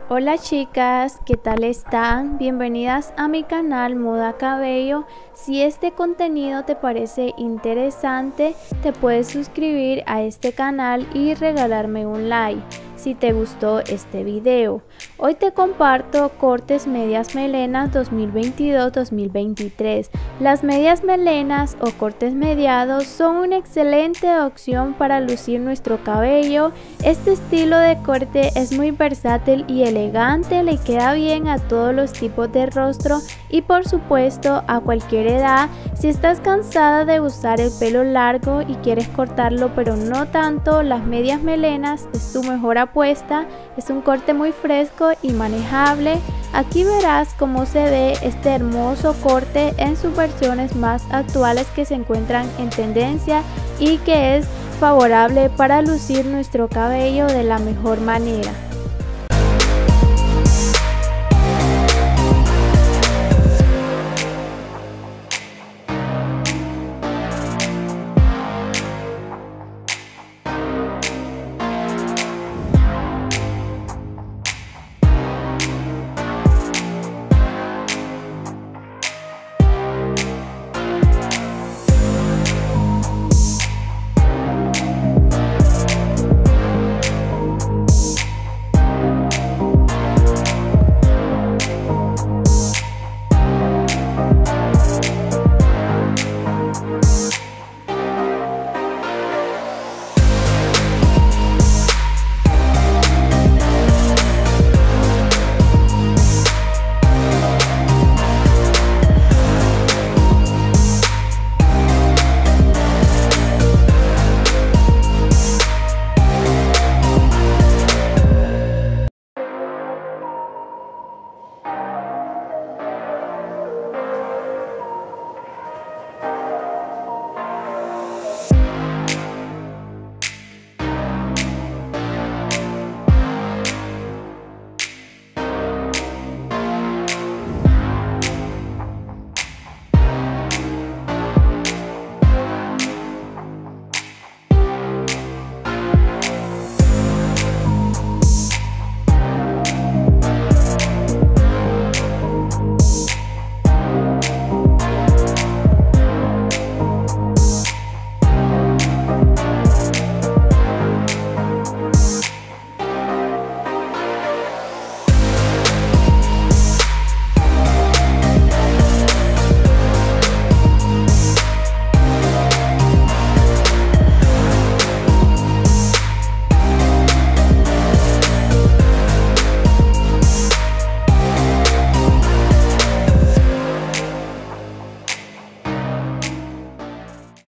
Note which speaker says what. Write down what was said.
Speaker 1: Hola chicas, ¿qué tal están? Bienvenidas a mi canal Moda Cabello. Si este contenido te parece interesante, te puedes suscribir a este canal y regalarme un like si te gustó este video. Hoy te comparto cortes medias melenas 2022-2023. Las medias melenas o cortes mediados son una excelente opción para lucir nuestro cabello. Este estilo de corte es muy versátil y elegante, le queda bien a todos los tipos de rostro y por supuesto a cualquier edad. Si estás cansada de usar el pelo largo y quieres cortarlo pero no tanto, las medias melenas es tu mejor apuesta. Es un corte muy fresco y manejable. Aquí verás cómo se ve este hermoso corte en sus versiones más actuales que se encuentran en tendencia y que es favorable para lucir nuestro cabello de la mejor manera.